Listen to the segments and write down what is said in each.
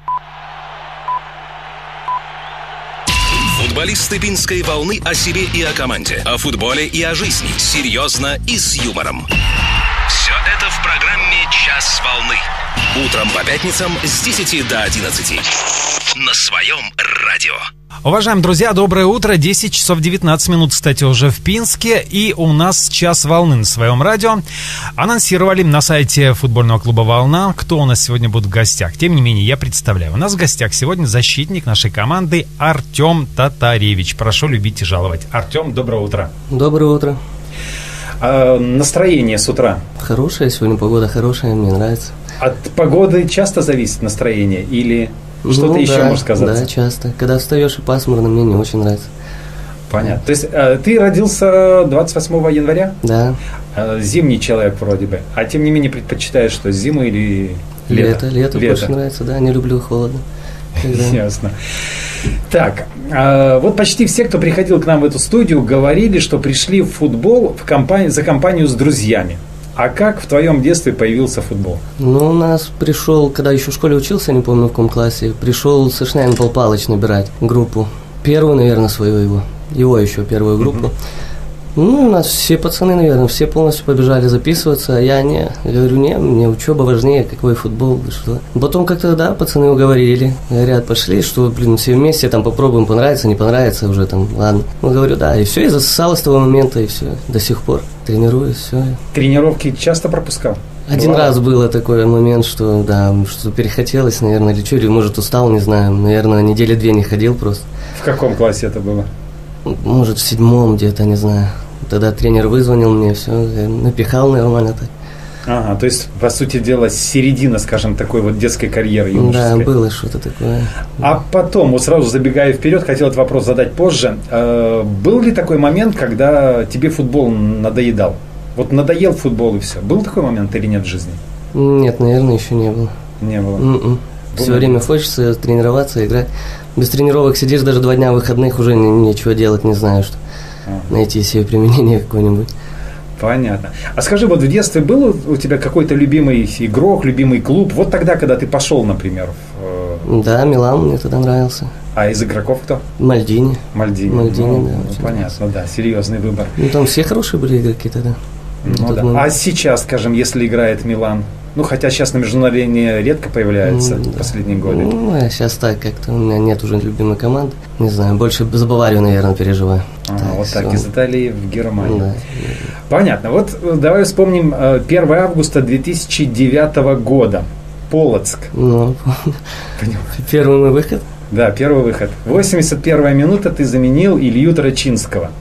Футболисты «Пинской волны» о себе и о команде, о футболе и о жизни. Серьезно и с юмором. Все это в программе «Час волны». Утром по пятницам с 10 до 11. На своем радио. Уважаемые друзья, доброе утро. 10 часов 19 минут, кстати, уже в Пинске. И у нас «Час волны» на своем радио. Анонсировали на сайте футбольного клуба «Волна», кто у нас сегодня будет в гостях. Тем не менее, я представляю. У нас в гостях сегодня защитник нашей команды Артем Татаревич. Прошу любить и жаловать. Артем, доброе утро. Доброе утро. Настроение с утра? Хорошее, сегодня погода хорошая, мне нравится. От погоды часто зависит настроение или... Что-то еще можешь сказать? Да, часто. Когда встаешь и пасмурно, мне не очень нравится. Понятно. То есть ты родился 28 января? Да. Зимний человек вроде бы. А тем не менее предпочитаешь что, зиму или лето? Лето больше нравится, да. Не люблю холодно. Ясно. Так, вот почти все, кто приходил к нам в эту студию, говорили, что пришли в футбол за компанию с друзьями. А как в твоем детстве появился футбол? Ну, у нас пришел, когда еще в школе учился, не помню в каком классе, пришел Сашнян Пал Палыч набирать группу. Первую, наверное, свою его еще первую группу. Ну, у нас все пацаны, наверное, все полностью побежали записываться, а я не. Я говорю, мне учеба важнее, какой футбол, что. Потом как-то, да, пацаны уговорили. Говорят, пошли, что, все вместе там попробуем, понравится, не понравится уже там, ладно. Ну, говорю, да, и все, и засосало с того момента, и все, до сих пор тренируюсь, все. Тренировки часто пропускал? Один раз было такой момент, что, да, что перехотелось, наверное, или что, или, может, устал, не знаю, наверное, недели 2 не ходил просто. В каком классе это было? Может, в 7 где-то, не знаю. Тогда тренер вызвонил мне, все, напихал нормально так. Ага, то есть, по сути дела, середина, скажем, такой вот детской карьеры юношеской. Да, было что-то такое. А потом, вот сразу забегая вперед, хотел этот вопрос задать позже. Был ли такой момент, когда тебе футбол надоедал? Вот надоел футбол и все. Был такой момент или нет в жизни? Нет, наверное, еще не было. Не было? Все время хочется тренироваться, играть. Без тренировок сидишь даже 2 дня выходных, уже ничего делать не знаю, что найти себе применение какое-нибудь. Понятно. А скажи, вот в детстве был у тебя какой-то любимый игрок, любимый клуб? Вот тогда, когда ты пошел, например? Да, Милан мне тогда нравился. А из игроков кто? Мальдини. Мальдини, да. Понятно, да, серьезный выбор. Ну, там все хорошие были игроки тогда. Ну, да. А сейчас, скажем, если играет Милан? Ну, хотя сейчас на международной арене редко появляется в последние годы. Ну, а сейчас так как-то у меня нет уже любимой команды. Не знаю, больше за Баварию, наверное, переживаю. Вот так, из Италии в Германию. Да. Понятно. Вот давай вспомним 1 августа 2009 года. Полоцк. Ну, первый мой выход? Да, первый выход. 81-я минута ты заменил Илью Трачинского.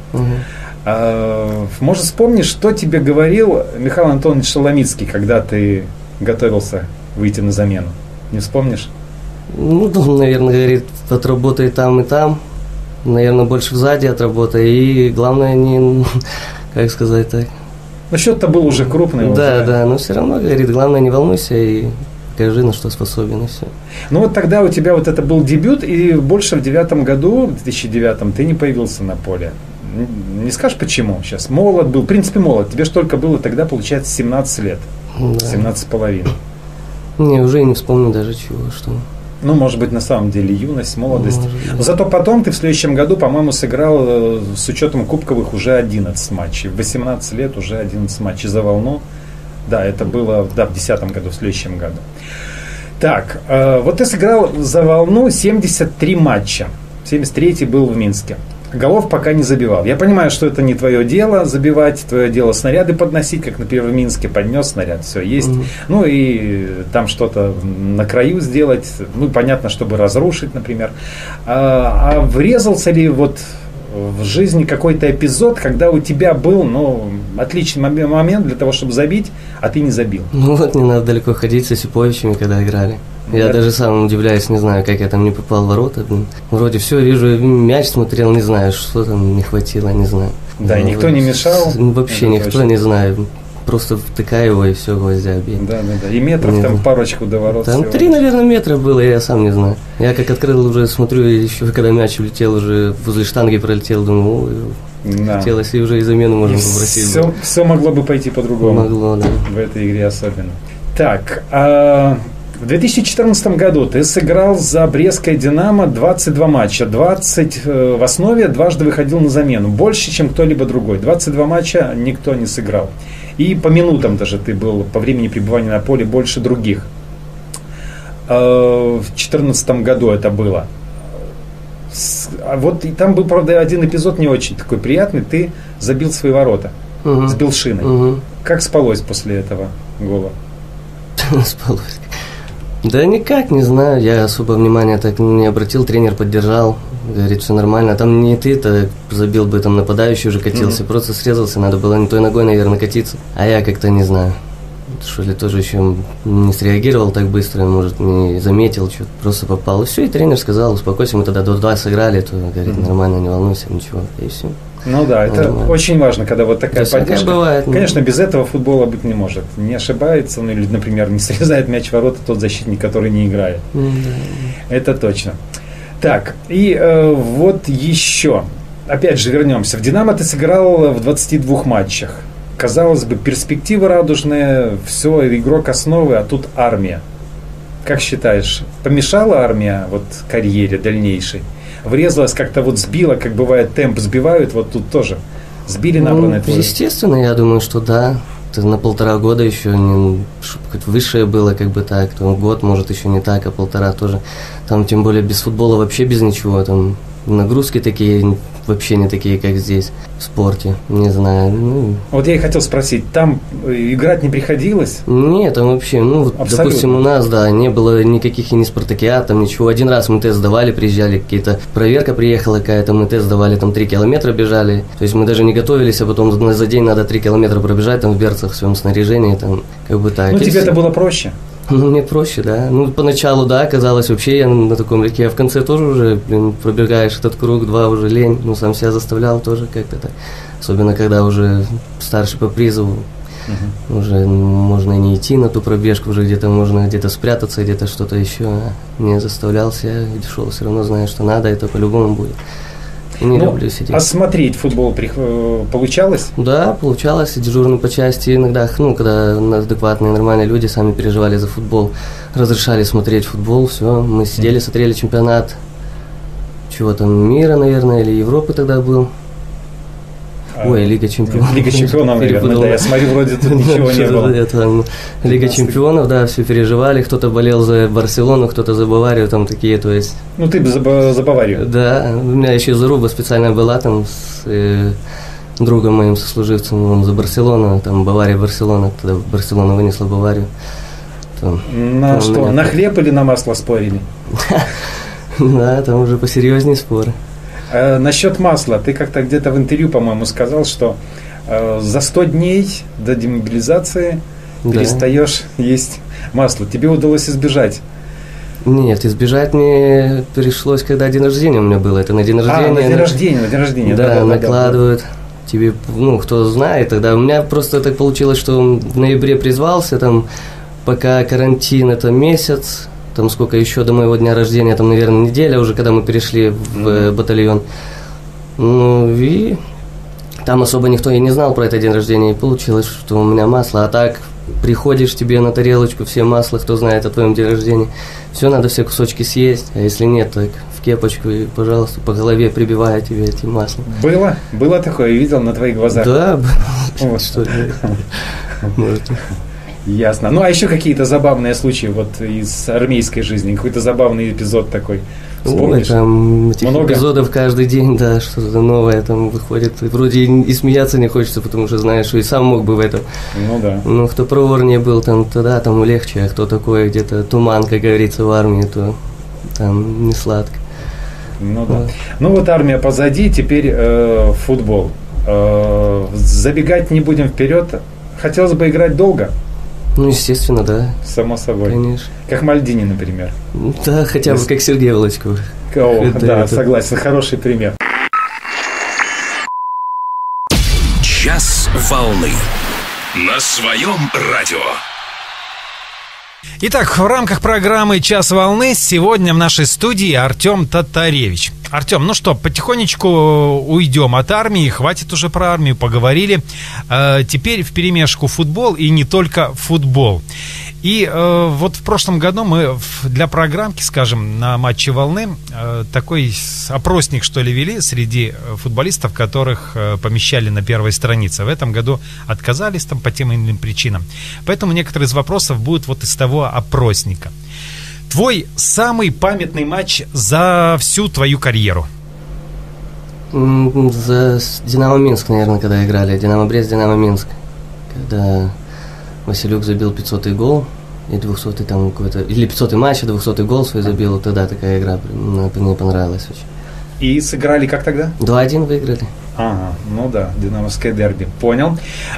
Может, вспомнишь, что тебе говорил Михаил Антонович Шаламицкий, когда ты готовился выйти на замену? Не вспомнишь? Ну, наверное, говорит, отработай там и там. Наверное, больше сзади отработай. И главное, не, как сказать так. Ну, счет-то был уже крупный. Да, но все равно, говорит, главное, не волнуйся и покажи, на что способен, и все. Ну, вот тогда у тебя вот это был дебют, и больше в 2009 ты не появился на поле. Не скажешь, почему сейчас? Молод был, в принципе, молод. Тебе же только было тогда, получается, 17 лет. Да. 17,5. Не, уже и не вспомню даже чего, что... Ну, может быть, на самом деле, юность, молодость. Может, да. Но зато потом ты в следующем году, по-моему, сыграл с учетом кубковых уже 11 матчей. В 18 лет уже 11 матчей за «Волну». Да, это было в 2010 году, в следующем году. Так, вот ты сыграл за «Волну» 73 матча. 73-й был в Минске. Голов пока не забивал. Я понимаю, что это не твое дело забивать, твое дело снаряды подносить, как, например, в Минске поднес снаряд, все есть. Ну и там что-то на краю сделать, ну понятно, чтобы разрушить, например. А врезался ли вот в жизни какой-то эпизод, когда у тебя был, отличный момент для того, чтобы забить, а ты не забил? Ну вот, не надо далеко ходить с Осиповичами, когда играли. Я даже сам удивляюсь, не знаю, как я там не попал в ворота. Вроде все, вижу, мяч смотрел, не знаю, что там не хватило, не знаю. Да, и никто не мешал? Вообще никто, точно. Не знаю. Просто втыкаю его и все, гвоздя бьет. Да. И метров там парочку до ворот. Там 3, наверное, метра было, я сам не знаю. Я как открыл уже, смотрю, еще когда мяч улетел, уже возле штанги пролетел, думаю, хотелось, и уже и замену можно попросить. Все могло бы пойти по-другому. Могло, да. В этой игре особенно. Так, В 2014 году ты сыграл за Брестское «Динамо» 22 матча. 20 в основе, дважды выходил на замену. Больше, чем кто-либо другой. 22 матча никто не сыграл. И по минутам даже ты был, по времени пребывания на поле, больше других. В 2014 году это было. Вот и там был, правда, один эпизод не очень такой приятный. Ты забил свои ворота, сбил шиной. Как спалось после этого гола? Спалось. Да никак, не знаю. Я особо внимания так не обратил. Тренер поддержал. Говорит, все нормально. Там не ты-то забил бы, там нападающий уже катился. Просто срезался. Надо было не той ногой, наверное, катиться. А я как-то не знаю. Что ли, тоже еще не среагировал так быстро, может, не заметил, что просто попал. И все, и тренер сказал, успокойся, мы тогда до 2 сыграли, то, говорит, нормально, не волнуйся, ничего, и все. Ну да, это нормально. Очень важно, когда вот такая поддержка. Бывает, конечно, без этого футбола быть не может. Не ошибается, ну или, например, не срезает мяч в ворота тот защитник, который не играет. Это точно. Так, и вот еще. Опять же, вернемся. В «Динамо» ты сыграл в 22 матчах. Казалось бы, перспективы радужные, все, игрок основы, а тут армия. Как считаешь, помешала армия вот карьере дальнейшей? Врезалась, как-то вот сбила, как бывает, темп сбивают, вот тут тоже сбили набранное твое? Естественно, я думаю, что да. Это на 1,5 года еще не, высшее было, как бы так, то год, может, еще не так, а 1,5 тоже. Там, тем более, без футбола вообще без ничего, там нагрузки такие, вообще не такие, как здесь, в спорте, не знаю. Вот я и хотел спросить, там играть не приходилось? Нет, там вообще, допустим, у нас, да, не было никаких и ни спартакиад, там ничего. Один раз мы тест сдавали, приезжали, какие-то, проверка приехала какая-то, мы тест сдавали, там 3 километра бежали. То есть мы даже не готовились, а потом за день надо 3 километра пробежать, там в берцах, в своем снаряжении, там, как бы так. Тебе это было проще? Мне проще, да. Поначалу, да, казалось, вообще я на таком легке, а в конце тоже уже, пробегаешь этот круг, 2 уже лень, сам себя заставлял тоже как-то так. Особенно, когда уже старше по призову, уже можно не идти на ту пробежку, уже где-то можно где-то спрятаться, где-то что-то еще. Не заставлял себя, шел, все равно зная, что надо, это по-любому будет. Не люблю сидеть. А смотреть футбол получалось? Да, получалось. Дежурный по части иногда, когда адекватные, нормальные люди сами переживали за футбол, разрешали смотреть футбол, все. Мы сидели, смотрели чемпионат чего там, мира, наверное, или Европы тогда был. Ой, Лига чемпионов. Лига чемпионов, наверное, да, я смотрю, вроде тут ничего не было. Лига чемпионов, да, все переживали, кто-то болел за Барселону, кто-то за Баварию, там такие, то есть... Ты за Баварию? Да, у меня еще заруба специально была там с другом моим сослуживцем, он за Барселону, там Бавария-Барселона, тогда Барселона вынесла Баварию. На хлеб или на масло спорили? Да, там уже посерьезнее споры. Насчет масла. Ты как-то где-то в интервью, по-моему, сказал, что за 100 дней до демобилизации перестаешь есть масло. Тебе удалось избежать? Нет, избежать мне пришлось, когда день рождения у меня было. Это на день рождения. На день рождения. Да, накладывают. Тебе, кто знает, тогда у меня просто так получилось, что в ноябре призвался, там, пока карантин, это месяц. Там сколько еще до моего дня рождения, там, наверное, неделя уже, когда мы перешли в батальон. И там особо никто и не знал про этот день рождения. И получилось, что у меня масло. А так, приходишь тебе на тарелочку, все масла, кто знает о твоем день рождения. Все, надо все кусочки съесть. А если нет, так в кепочку и, пожалуйста, по голове прибивая тебе эти масла. Было? Было такое? Видел на твоих глазах? Да, было. Что ли? Может. Ясно. А еще какие-то забавные случаи вот из армейской жизни? Какой-то забавный эпизод такой? Вспомнишь? Там этих эпизодов каждый день, да, что-то новое там выходит. И вроде и смеяться не хочется, потому что знаешь, что и сам мог бы в этом. Да. Кто проворнее был, там тогда там легче, а кто такой где-то туман, как говорится, в армии, то там не сладко. Да. Армия позади, теперь футбол. Забегать не будем вперед. Хотелось бы играть долго. Естественно, да. Само собой. Конечно. Как Мальдини, например. Да, хотя бы как Сергей Волочков. Да, согласен, хороший пример. Час волны. На своем радио. Итак, в рамках программы «Час волны» сегодня в нашей студии Артем Татаревич. Артем, ну что, потихонечку уйдем от армии, хватит уже про армию, поговорили. Теперь вперемешку футбол и не только футбол. И вот в прошлом году мы для программки, скажем, на матче «Волны» такой опросник, что ли, вели среди футболистов, которых помещали на первой странице. В этом году отказались там по тем или иным причинам. Поэтому некоторые из вопросов будут вот из того опросника. Твой самый памятный матч за всю твою карьеру? За «Динамо Минск», наверное, когда играли. «Динамо Брест», «Динамо Минск». Когда Василюк забил 500-й гол, и 200-й там какой-то... Или 500-й матч, и 200-й гол свой забил. Тогда такая игра мне понравилась очень. И сыграли как тогда? 2-1 выиграли. Ага, ну да, динамовское дерби. Понял.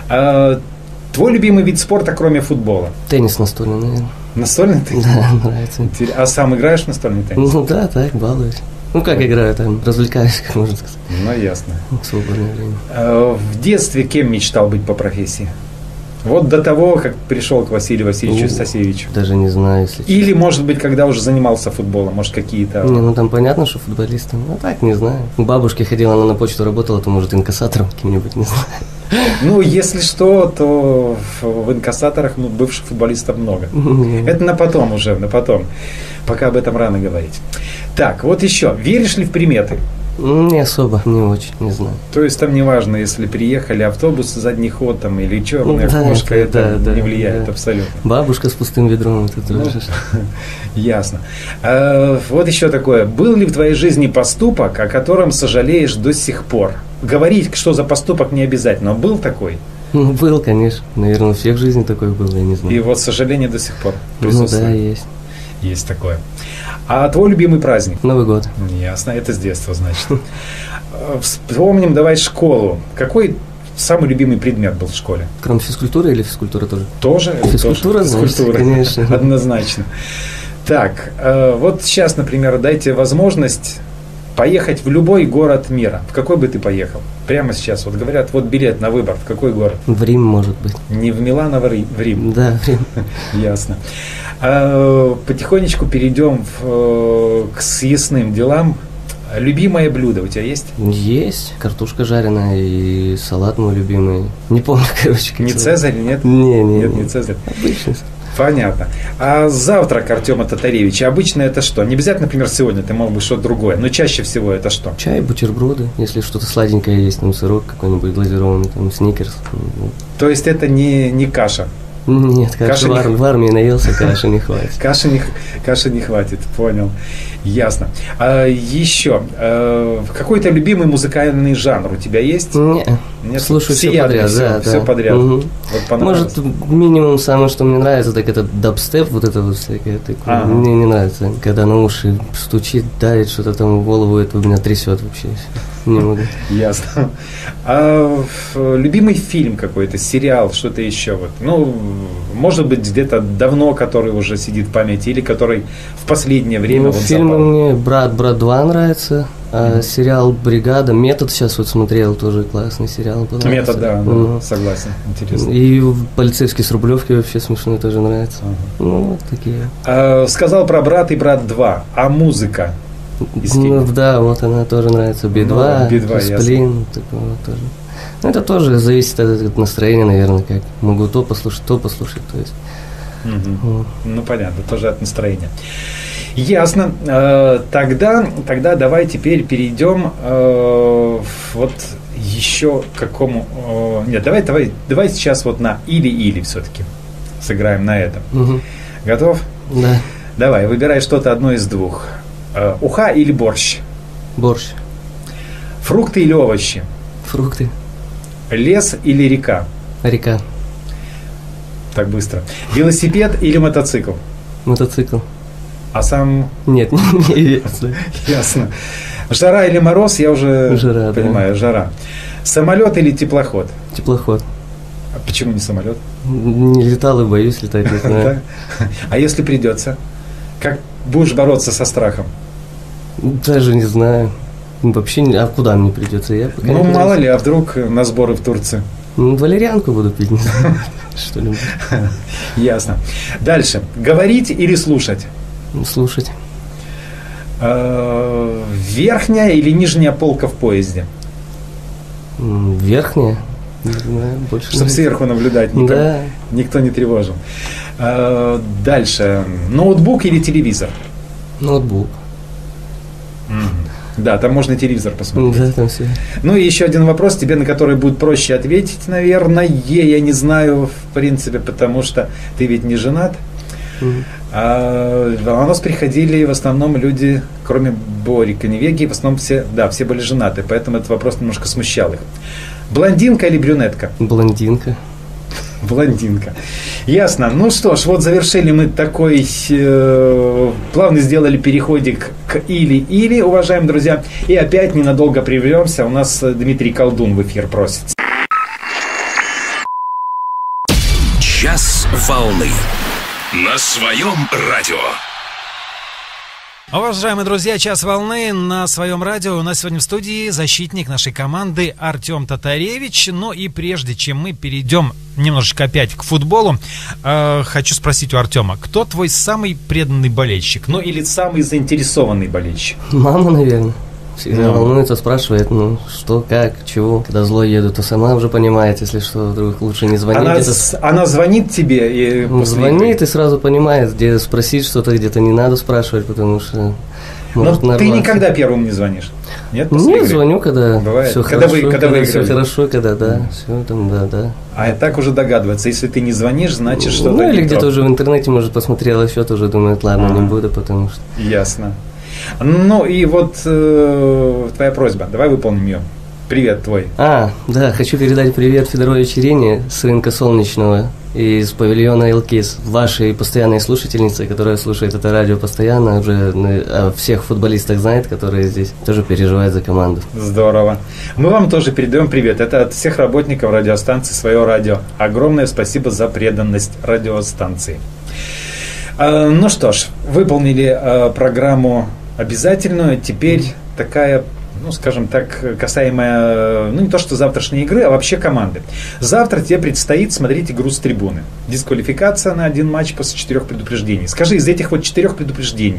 Твой любимый вид спорта, кроме футбола? Теннис настольный, наверное. Настольный теннис? Да, нравится. А сам играешь в настольный теннис? Ну да, так, балуюсь. Ну как играю, там, развлекаюсь, как можно сказать. Ну ясно. В свободное время. В детстве кем мечтал быть по профессии? Вот до того, как пришел к Василию Васильевичу Стасевичу. Даже не знаю, если честно. Или, может быть, когда уже занимался футболом, может, какие-то... Не, ну там понятно, что футболистом. Ну так, не знаю. У бабушки ходила, она на почту работала, то, может, инкассатором каким-нибудь, не знаю. Ну, если что, то в инкассаторах бывших футболистов много. Это на потом уже, на потом. Пока об этом рано говорить. Так, вот еще. Веришь ли в приметы? Не особо, не очень, не знаю. То есть там не важно, если приехали автобус, задний ход там, или черная кошка, это не влияет абсолютно. Бабушка с пустым ведром, это тоже. Ясно. Вот еще такое. Был ли в твоей жизни поступок, о котором сожалеешь до сих пор? Говорить, что за поступок, не обязательно. Но был такой? Ну, был, конечно. Наверное, у всех в жизни такой был, я не знаю. И вот сожаление до сих пор присутствует? Ну да, есть. Есть такое. А твой любимый праздник? Новый год. Ясно, это с детства, значит. Вспомним, давай, школу. Какой самый любимый предмет был в школе? Кроме физкультуры или физкультура тоже? Тоже. Физкультура, физкультура, конечно. Однозначно. Так, вот сейчас, например, дайте возможность поехать в любой город мира. В какой бы ты поехал? Прямо сейчас. Вот говорят, вот билет на выбор. В какой город? В Рим, может быть. Не в Милан, а в Рим. Да, в Рим. Ясно. Потихонечку перейдем к съестным делам. Любимое блюдо у тебя есть? Есть. Картошка жареная и салат мой любимый. Не помню, короче. Не Цезарь, нет? Не Цезарь. Обычный. Понятно. А завтрак Артема Татаревича обычно это что? Не обязательно, например, сегодня, ты мог бы что-то другое, но чаще всего это что? Чай, бутерброды, если что-то сладенькое есть, там сырок какой-нибудь глазированный, там сникерс. То есть это не каша? Нет, каши в армии наелся, каши не хватит. Каши не хватит, понял. Ясно. А еще, какой-то любимый музыкальный жанр у тебя есть? Нет, слушаю все подряд. Все подряд. Угу. Вот может, минимум самое, что мне нравится, так это дабстеп, вот это вот всякое. Мне не нравится, когда на уши стучит, давит что-то там в голову, это меня трясет вообще. Не могу. Ясно. А любимый фильм какой-то, сериал, что-то еще? Вот. Ну, может быть, где-то давно, который уже сидит в памяти, или который в последнее время вот фильмы мне «Брат 2» нравится, а сериал «Бригада», «Метод» сейчас вот смотрел, тоже классный сериал. «Метод», да, согласен, интересно. И «Полицейский с Рублевки» вообще смешной тоже нравится. Ну, вот такие. Сказал про «Брат» и «Брат 2», а музыка? Да, вот она тоже нравится. Би-2, Сплин, такого тоже. Ну, это тоже зависит от настроения, наверное, как. Могу то послушать, то есть. Ну, понятно, тоже от настроения. Ясно. Тогда давай теперь перейдем вот еще к какому... Нет, давай сейчас вот на или все-таки сыграем на этом. Готов? Да. Давай, выбирай что-то одно из двух. Уха или борщ? Борщ. Фрукты или овощи? Фрукты. Лес или река? Река. Так быстро. Велосипед или мотоцикл? Мотоцикл. А сам... Нет, не ясно. Ясно. Жара или мороз, я уже понимаю, да. Жара. Самолет или теплоход? Теплоход. А почему не самолет? Не летал и боюсь летать, не знаю. А если придется? Как будешь бороться со страхом? Даже не знаю. Вообще, а куда мне придется? Ну, мало ли, а вдруг на сборы в Турции? Валерьянку буду пить, не знаю. Что-нибудь. Ясно. Дальше. Говорить или слушать? Слушать. Верхняя или нижняя полка в поезде? Верхняя. Не знаю, больше. Чтобы сверху наблюдать, никто не тревожил. Дальше. Ноутбук или телевизор? Ноутбук. Да, там можно телевизор посмотреть. Да, там все. Ну и еще один вопрос, тебе на который будет проще ответить, наверное. Я не знаю, в принципе, потому что ты ведь не женат. А у нас приходили в основном люди, кроме Бори Коневеги, в основном все были женаты, поэтому этот вопрос немножко смущал их. Блондинка или брюнетка? Блондинка. Блондинка. Ясно. Ну что ж, вот завершили мы такой, плавно сделали переходик к или-или, уважаемые друзья. И опять ненадолго прервемся. У нас Дмитрий Колдун в эфир просится. Час волны. На своем радио. Уважаемые друзья, час волны на своем радио. У нас сегодня в студии защитник нашей команды Артем Татаревич. Ну и прежде чем мы перейдем немножечко опять к футболу, хочу спросить у Артема, кто твой самый преданный болельщик? Ну или самый заинтересованный болельщик? Мама, наверное. Всегда волнуется, спрашивает, что, как, чего. Когда зло еду, то сама уже понимает, если что, вдруг лучше не звонить. Она звонит тебе и звонит и сразу понимает, где спросить что-то, где-то не надо спрашивать, потому что может нарваться. Ты никогда первым не звонишь? Нет, не звоню, когда все хорошо, когда все хорошо, когда все там, да. А так уже догадываться, если ты не звонишь, значит что-то или где-то уже в интернете, может, посмотрела счет, уже думает, ладно, не буду, потому что... Ясно. Ну и вот твоя просьба, давай выполним ее. Привет твой. Да, хочу передать привет Федорович Ирине с рынка Солнечного из павильона Элкис, вашей постоянной слушательнице, которая слушает это радио постоянно, уже о всех футболистах знает, которые здесь тоже переживают за команду. Здорово. Мы вам тоже передаем привет. Это от всех работников радиостанции «Свое радио». Огромное спасибо за преданность радиостанции. Ну что ж, выполнили программу обязательную. Теперь такая, скажем так, касаемая, не то что завтрашней игры, а вообще команды. Завтра тебе предстоит смотреть игру с трибуны. Дисквалификация на один матч после 4 предупреждений. Скажи, из этих 4 предупреждений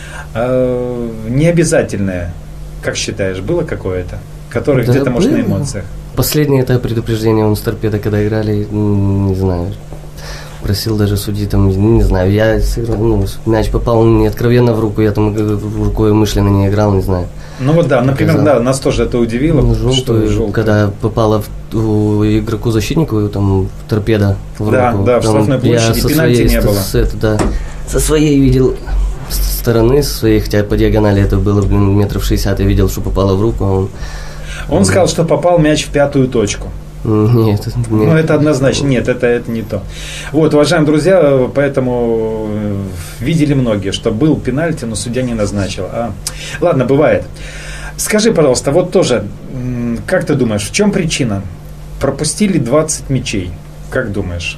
необязательное, как считаешь, было какое-то? Которое где-то, может, на эмоциях? Последнее это предупреждение он с Торпедо, когда играли, не знаю... Просил даже судьи, не знаю, я сыграл, мяч попал мне откровенно в руку, я там рукой умышленно не играл, не знаю. Например, нас тоже это удивило. Желтую, когда попало игроку-защитнику, там, Торпедо в руку. Да, в штрафной площади, пенальти не было. Со своей видел стороны, хотя по диагонали это было, метров 60, я видел, что попало в руку. Он сказал, что попал мяч в 5-ю точку. Нет. Это однозначно. Нет, это не то. Вот, уважаемые друзья, поэтому видели многие, что был пенальти, но судья не назначил. Ладно, бывает. Скажи, пожалуйста, вот тоже, как ты думаешь, в чем причина? Пропустили 20 мячей. Как думаешь?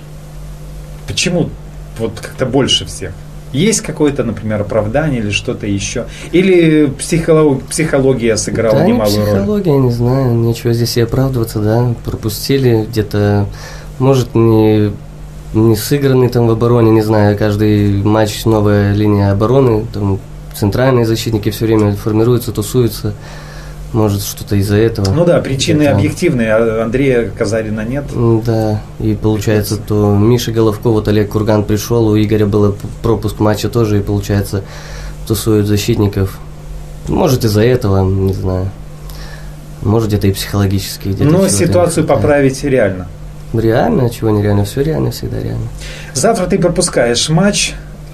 Почему вот как-то больше всех? Есть какое-то, например, оправдание или что-то еще? Или психология сыграла немалую роль? Психология, не знаю, нечего здесь и оправдываться, да. Пропустили где-то, может, не сыгранный там в обороне, не знаю, каждый матч новая линия обороны, там центральные защитники все время формируются, тусуются. Может, что-то из-за этого. Причины объективные. Андрея Казарина нет. Да, и получается, то Миша Головко, вот Олег Курган пришел, у Игоря был пропуск матча тоже, и получается, тусуют защитников. Может, из-за этого, не знаю. Может, где-то и психологически. Но ситуацию поправить реально. Реально, чего нереально, все реально, всегда реально. Завтра ты пропускаешь матч.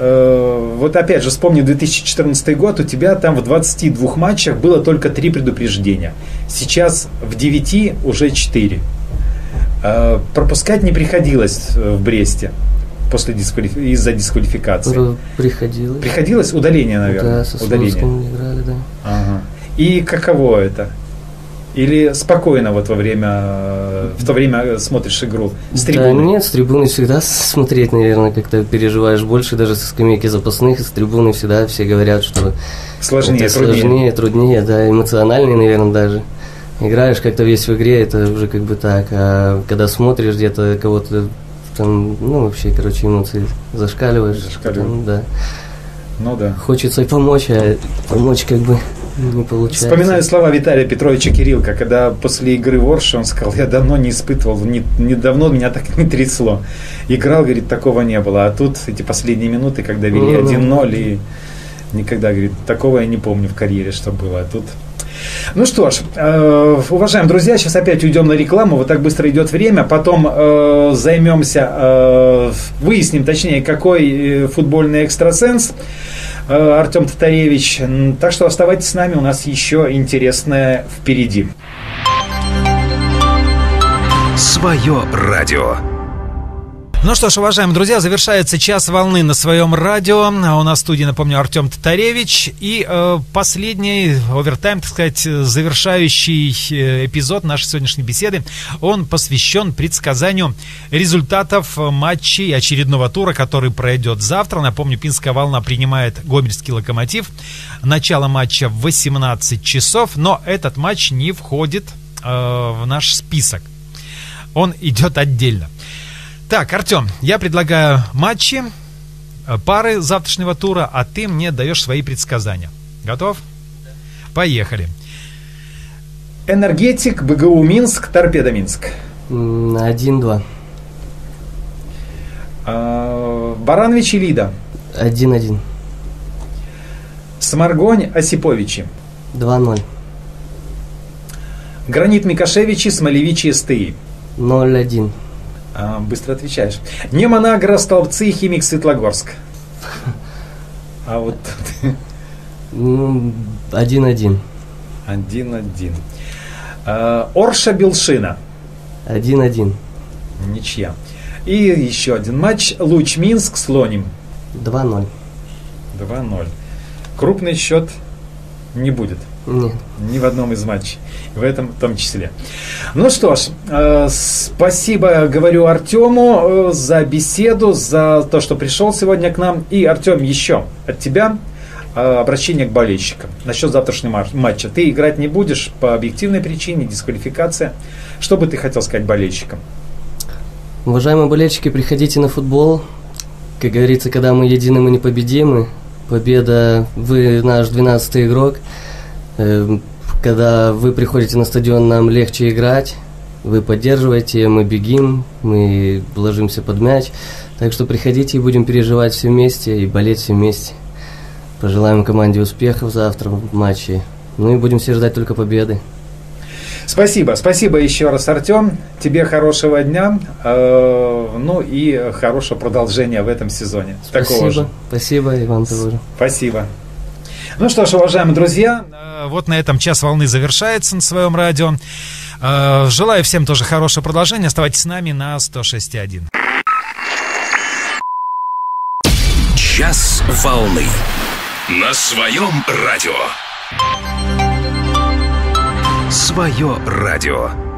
Вот опять же, вспомни 2014 год, у тебя там в 22 матчах было только 3 предупреждения. Сейчас в 9 уже 4. Пропускать не приходилось в Бресте из-за дисквалификации. Приходилось. Приходилось? Удаление, наверное. Да, со Слуцким играли, да. Ага. И каково это? Или спокойно в то время смотришь игру с трибуны? Да нет, с трибуны всегда смотреть, наверное, как-то переживаешь больше, даже со скамейки запасных, с трибуны всегда все говорят, что сложнее, труднее, да, эмоциональнее, наверное, даже. Играешь как-то весь в игре, это уже как бы так, а когда смотришь где-то кого-то там, вообще, эмоции зашкаливаешь. Да. Ну да. Хочется и помочь, а помочь как бы не получается. Вспоминаю слова Виталия Петровича Кириллка, когда после игры в Орше он сказал: я давно не испытывал, недавно меня так не трясло. Играл, говорит, такого не было. А тут эти последние минуты, когда вели 1-0, и никогда, говорит, такого я не помню в карьере, что было. А тут... Ну что ж, уважаемые друзья, сейчас опять уйдем на рекламу, вот так быстро идет время, потом займемся, выясним точнее, какой футбольный экстрасенс Артем Татаревич. Так что оставайтесь с нами, у нас еще интересное впереди. Свое радио. Ну что ж, уважаемые друзья, завершается час волны на своем радио. У нас в студии, напомню, Артем Татаревич. И последний овертайм, так сказать, завершающий эпизод нашей сегодняшней беседы, он посвящен предсказанию результатов матчей очередного тура, который пройдет завтра. Напомню, Пинская волна принимает Гомельский Локомотив. Начало матча в 18 часов, но этот матч не входит в наш список. Он идет отдельно. Так, Артем, я предлагаю матчи, пары завтрашнего тура, а ты мне даешь свои предсказания. Готов? Да. Поехали. Энергетик, БГУ Минск, Торпедо Минск. 1-2. Баранович и Лида. 1-1. Сморгонь, Осиповичи. 2-0. Гранит Микошевичи, Смолевичи, СТИ. 0-1. Быстро отвечаешь. Немонагра, Столбцы, Химик, Светлогорск. А вот... 1-1. 1-1. Орша, Белшина. 1-1. Ничья. И еще один матч. Луч, Минск, Слоним. 2-0. 2-0. Крупный счет не будет. Нет. Ни в одном из матчей. В этом в том числе. Ну что ж, спасибо, говорю, Артему за беседу, за то, что пришел сегодня к нам. И, Артем, еще от тебя обращение к болельщикам насчет завтрашнего матча. Ты играть не будешь по объективной причине, дисквалификация. Что бы ты хотел сказать болельщикам? Уважаемые болельщики, приходите на футбол. Как говорится, когда мы едины, мы непобедимы. Победа, вы наш 12-й игрок. Когда вы приходите на стадион, нам легче играть. Вы поддерживаете, мы бегим, мы ложимся под мяч. Так что приходите и будем переживать все вместе и болеть все вместе. Пожелаем команде успехов завтра в матче. Ну и будем все ждать только победы. Спасибо. Спасибо еще раз, Артем. Тебе хорошего дня. Ну и хорошего продолжения в этом сезоне. Спасибо. Спасибо, и вам тоже. Спасибо. Ну что ж, уважаемые друзья, вот на этом час волны завершается на своем радио. Желаю всем тоже хорошего продолжения. Оставайтесь с нами на 106.1. Час волны на своем радио. Свое радио.